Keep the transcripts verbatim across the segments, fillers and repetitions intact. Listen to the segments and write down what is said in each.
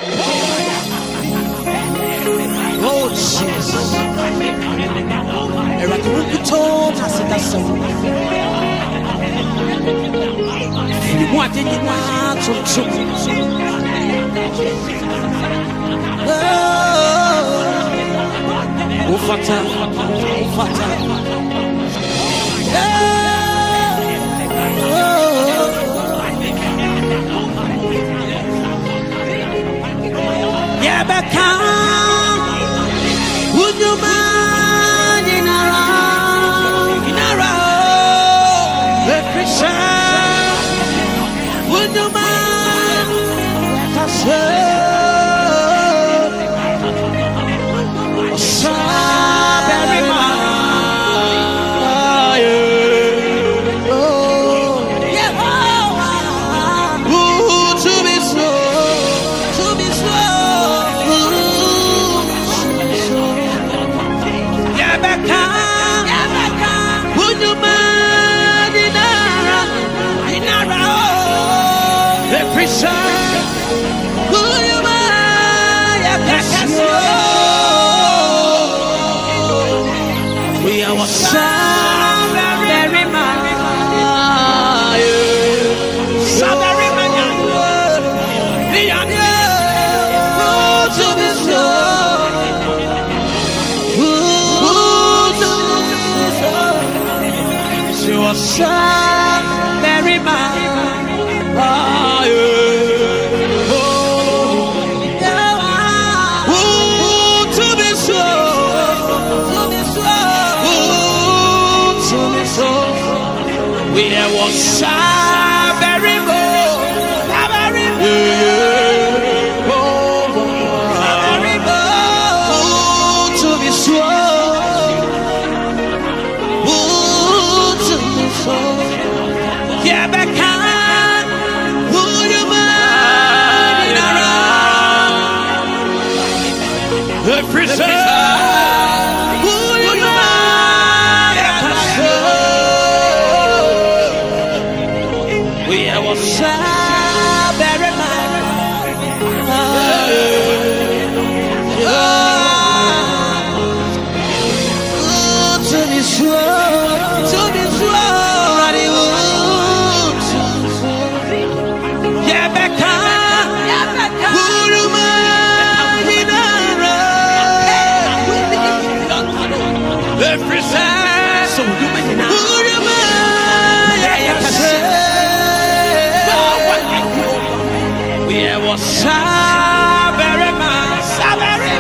Oh Jesus. Era tu told us that so. You want it not to to. Oh, fata, fata. Yeah, but come. Would you mind in a row, in a row, the Christian? Would you mind let us serve? So very much. Oh, yeah. Ooh, to be slow, to be slow. Yeah, back on, yeah, back on. Would you mind in a row, in a row, the Christian? Would you mind, yeah, back on, we are so very much, so very much. We are to be slow. You are so very much. Oh, yeah. Oh, ooh, to be slow, to be slow, ooh, to be slow. We are one so very much, very much. Oh, very much. Ooh, to be slow. Yeah, back on. Would you mind in a row? The prison. Would you mind in a row? We are so very much. Oh, to be slow, to be slow. So you may not. We are what very much, very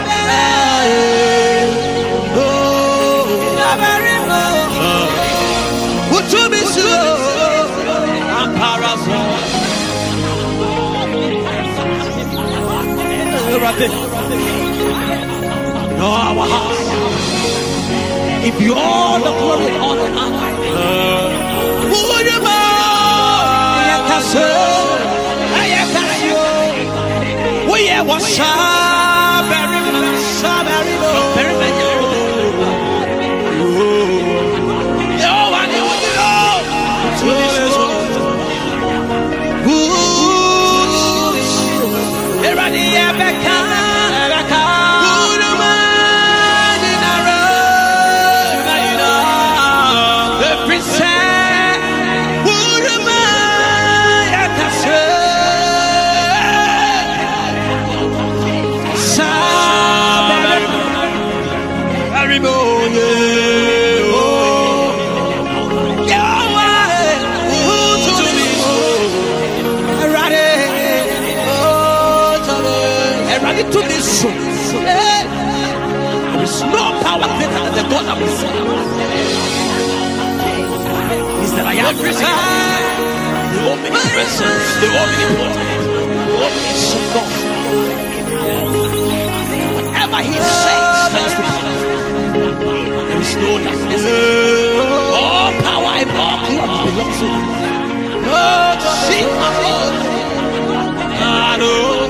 much. Oh, very much. What to be slow? I'm parasol. No, our heart. If you all the glory, all the honor, who would you mind? We are what very much, very much, very much. No one would know. Ooh, everybody, back on, back on. To this soul, there is no power greater than the God that we serve. Is that I am the omnipresence, the omnipotent, the omniscient God. Whatever He says stands to pass. There is no darkness. All power and all glory belongs to Him. Oh, see my Lord. I know.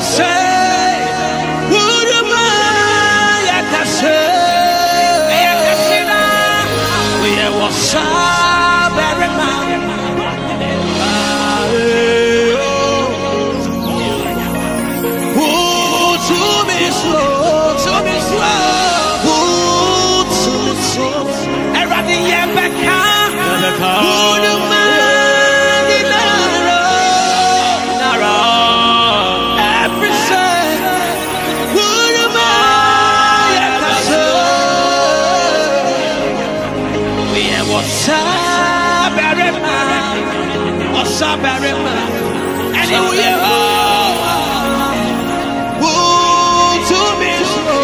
Say, would you mind? Sabarima. And you will to me so.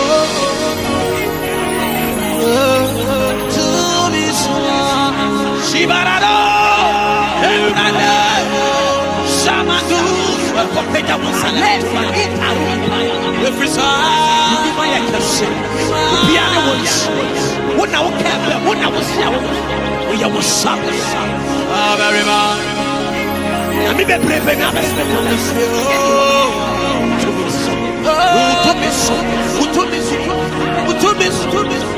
To me so. Shibarado. Ebrada. Samadu. Kopeta Musalem. Every side. Piano was. What now? What now was now? We are was something. Ah, very much. I'm even preparing up. Who told me so? Who told me so? Who told me so? Who told me so?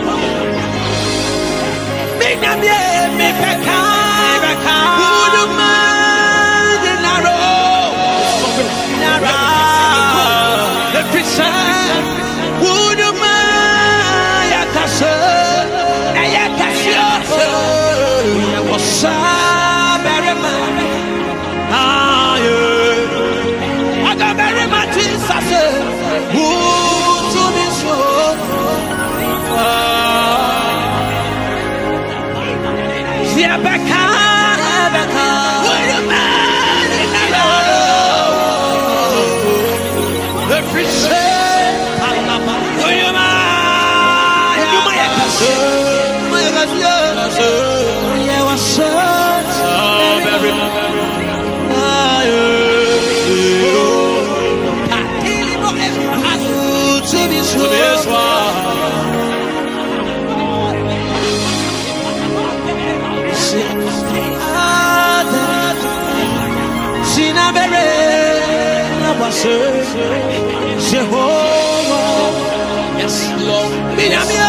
Me na me me peka. Peka. Who do man in a row? In a row. Every side. Who do man yakasa? What's up, very much? Ah, yeah. I got very much in Sasa. Who to this road? See, I'm back. I'm back. What a man in the road. The Christian. What a man. You might have to say. Yeah, what's up? Oh, very much. To this one. Sinabere, Nabase, Jehovah. Yes, Lord. Binamia.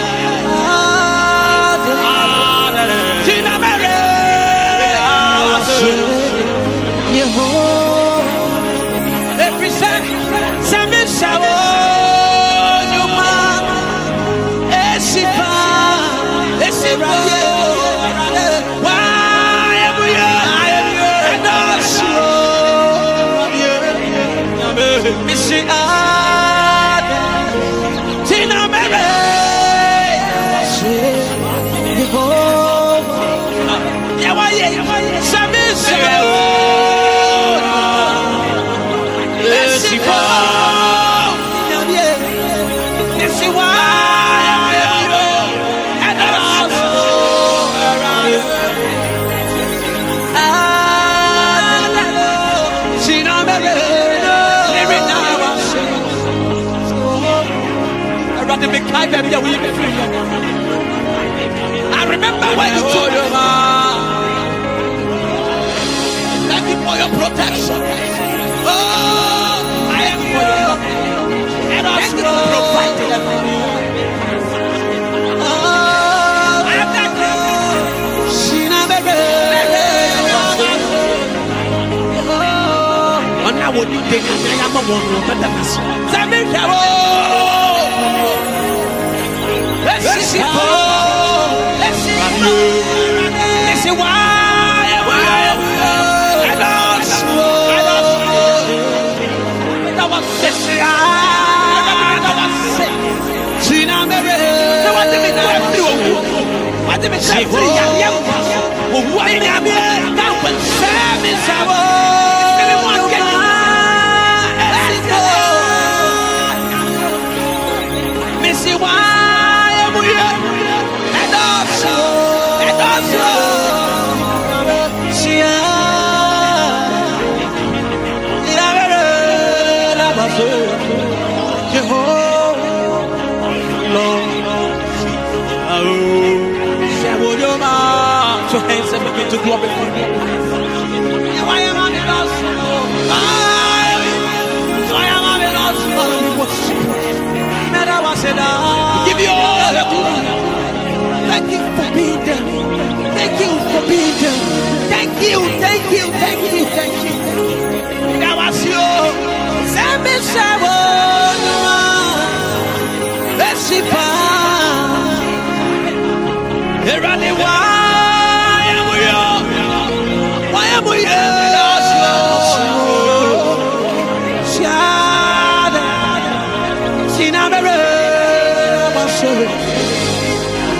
Yehovah, every second, Sammy Shawo, you man, Esipa, Esipa, why am we here? And also, Missy Ada, Tina Mary, Yehovah, Yawaye, Sammy Shawo. I remember when you told your mom, thank you for your protection. Oh, I am here. And also providing for you. Oh, I am that girl. She never oh, and now what you think? I am a woman, but that's Sammy Shawo. Let's see, let's see, let's see why, why, I lost, I lost, that was sick, that was sick. She now married. So what did we do? What did we say? What did we do? That was Sammy Shawo. Missy, why? So hands and begin to glorify Him. Why am I lost? Why am I lost? Give you all the glory. Thank you for being there. Thank you for being there. Thank you, thank you, thank you, thank you. That was you. Sammy Shawo. Let's see. Here are the ones.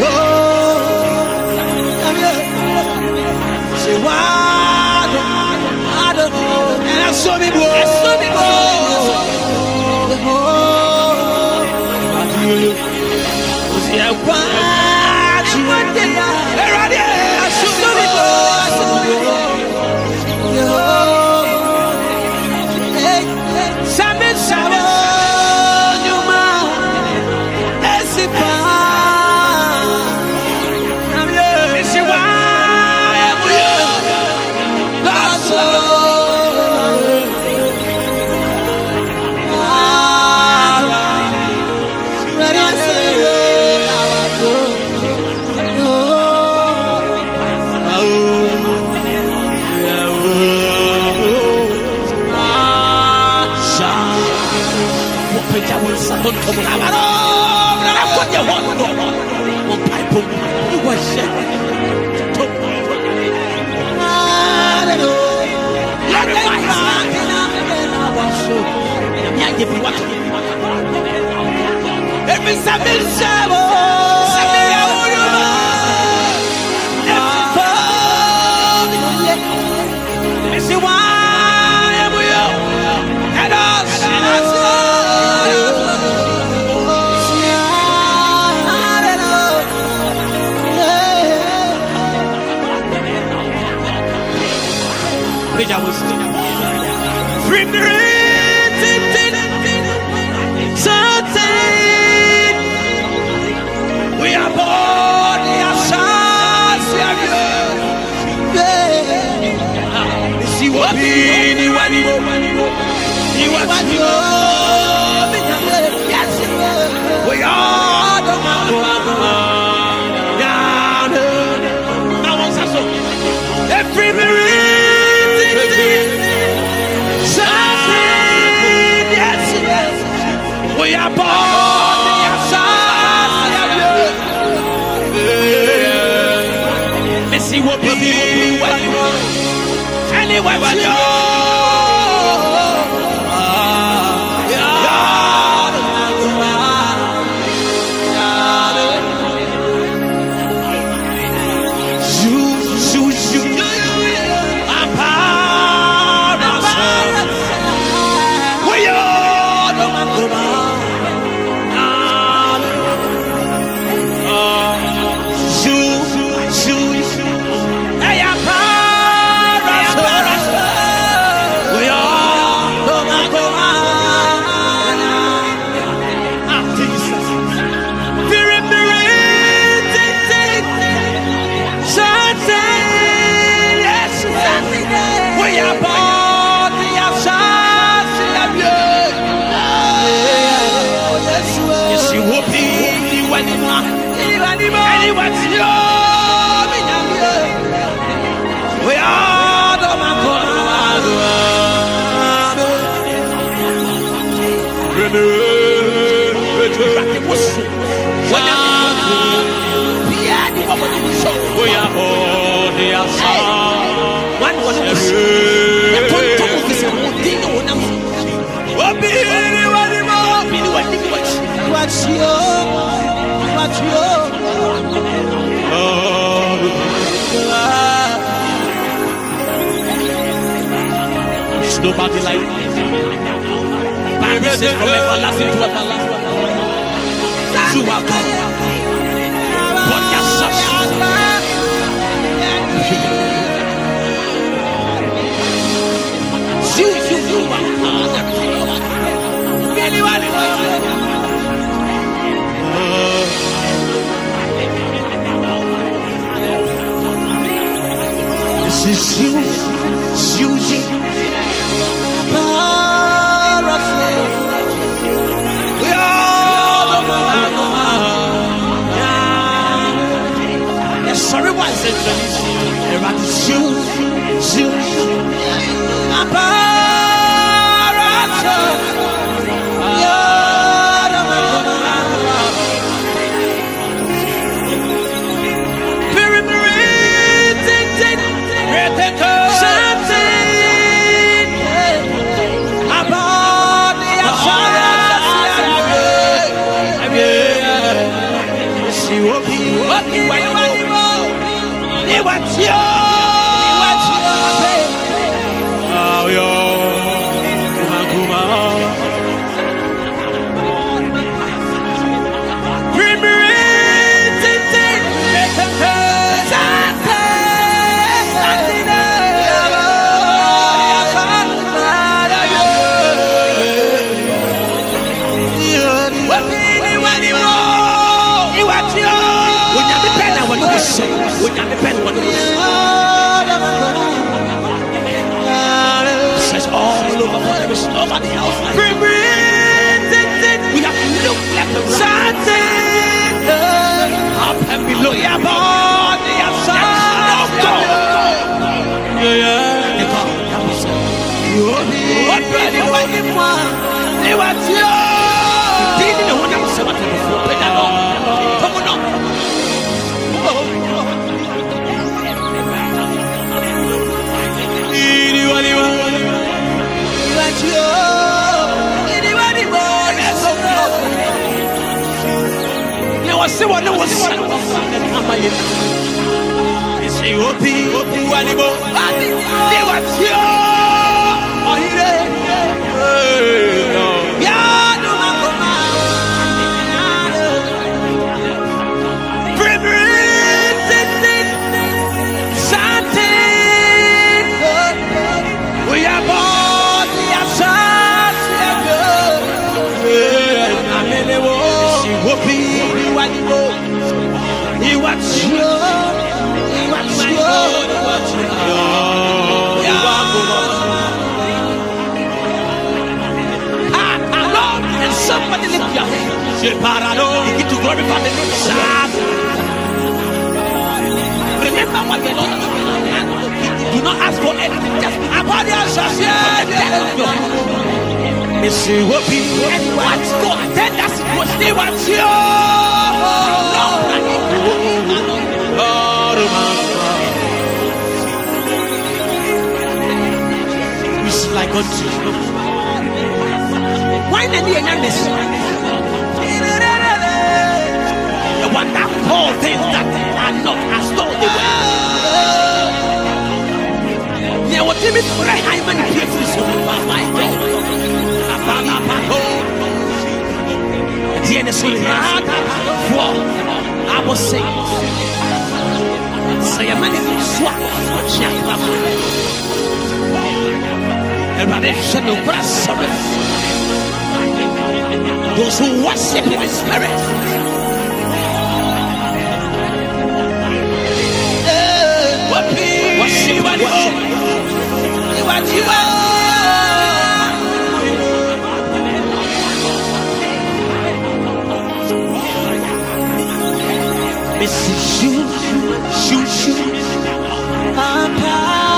Why Nobody like Bible says from everlasting to everlasting. You are God. But your You, you, you are God. Anyone? This is you, you, you. Sorry, why is it everybody shoot, shoot, What's your, what's your, oh, yo. say, we can depend on you. Says all over, there is nobody else. We have looked left and right, up and below your body, outside. Yeah, yeah. What really was it? They were you. Didn't know what I was saying before. But I know. Come on up. Anybody want? What you? Anybody want? You was the one who was saying. Say opi, opi walibo. They were you. Oh, he did. Yeah, no matter. Something. We are born. We are such a good. Say opi, opi walibo. He was you. And somebody lift your hand. Begin to glorify the name of God. Remember what the Lord has done. Do not ask for anything. Just about yourself. And what God then does it was they want you. Like unto you. Why not the enemies? The one that call things that are not as though they were. There was even three high man here for so my God. The innocent for I was saying, say a man in swap. Those who worship him in spirit. Worship him. Missus Shoo, Shoo, Shoo, Papa.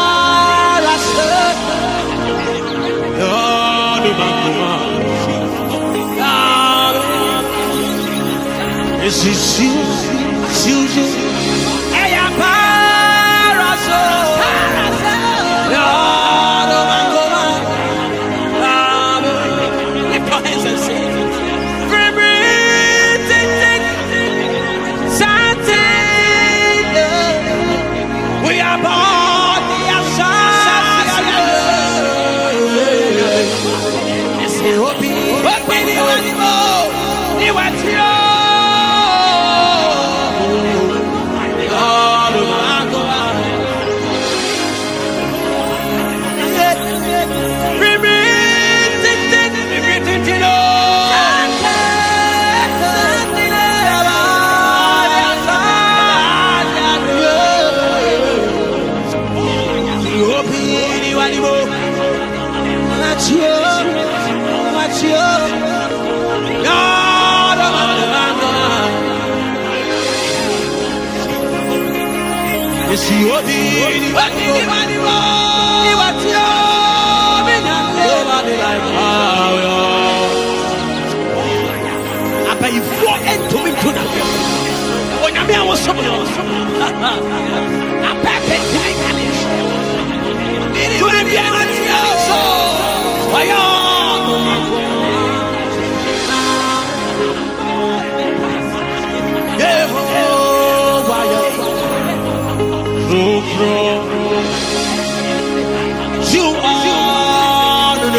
This is you, you, you. Hey, I'm parasol, parasol. Lift your hands and say, we are born, we are sons. It's the open, open the animal. You are here. It's the Obi, what did you want? You want to nobody like power. I pay four and to me to the when I was someone else. I pack it to my college. To the piano, so why you are the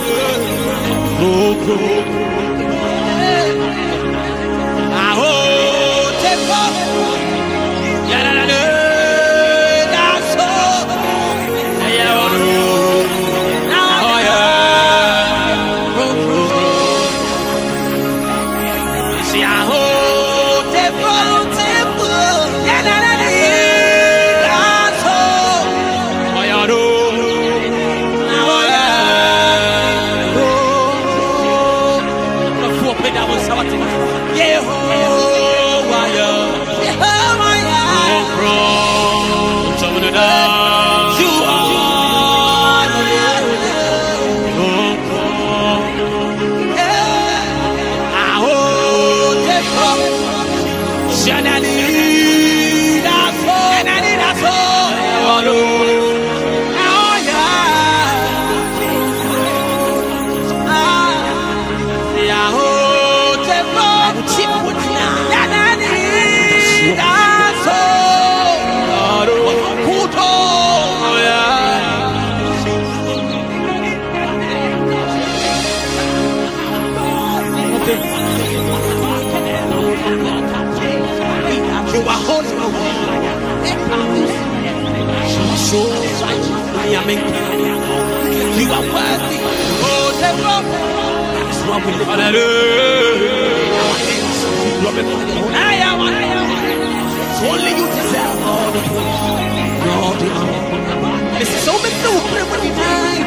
I hold it up. That's all. See, I hold it up. Yehovah, Yehovah, you are the You are holy. So I am in. You are worthy. Oh, the Lord. That's what we live. Hallelujah. I am. It's only you deserve all the glory. All the honor. This is so many people pray when you die.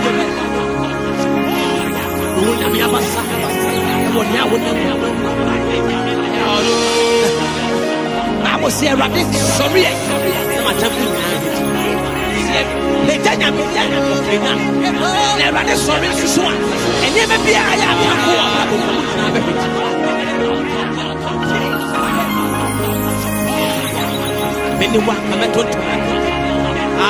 You will never have a sacrifice. You will never have a I was here at this. Sorry, I'm jumping. They tell me, never sorry, and never be I am. Anyone come and talk to me. I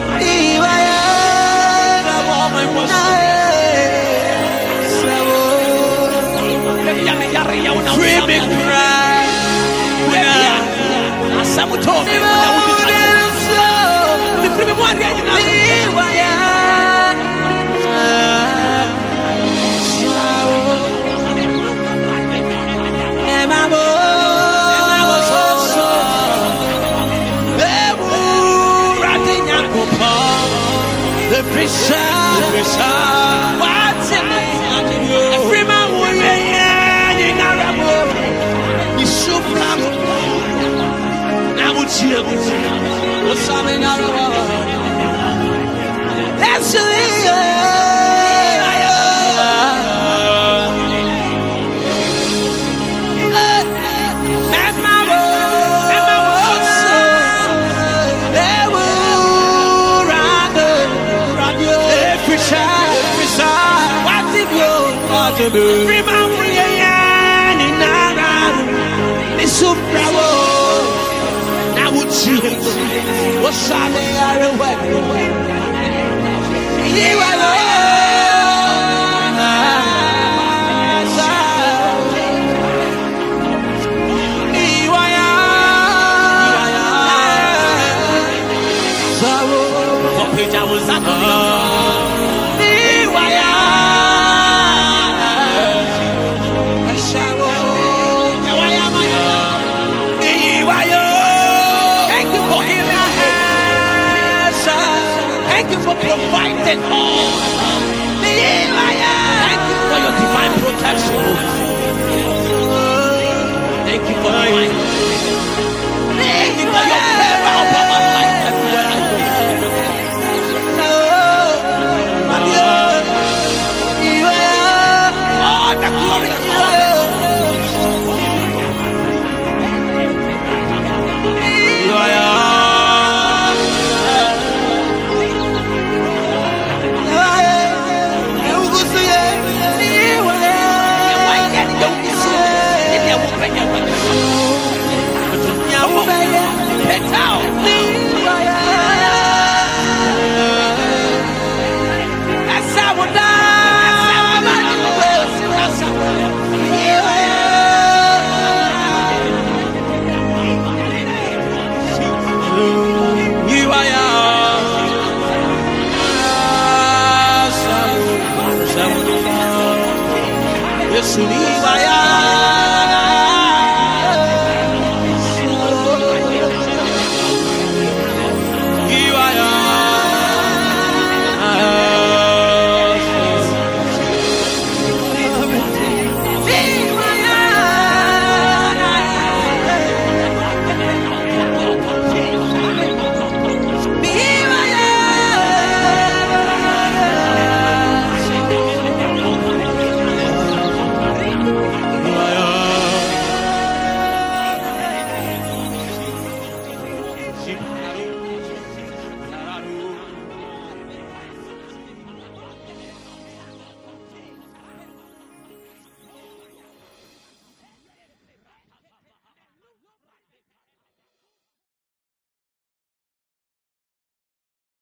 Glory, Free me cry. Some told me that would be so. The free one day you know. The pressure, the pressure. What's in it? Every man will be in Arabo. You so proud. Now would you have what's up in Arabo? That's it. Remember yan in Aram, this so bravo. Now would you what's up in Arabo? You are for providing all. Thank you for your divine protection. Thank you for divine. Thank you for your favor upon my life everywhere I go. Oh, the glory of God. Yes,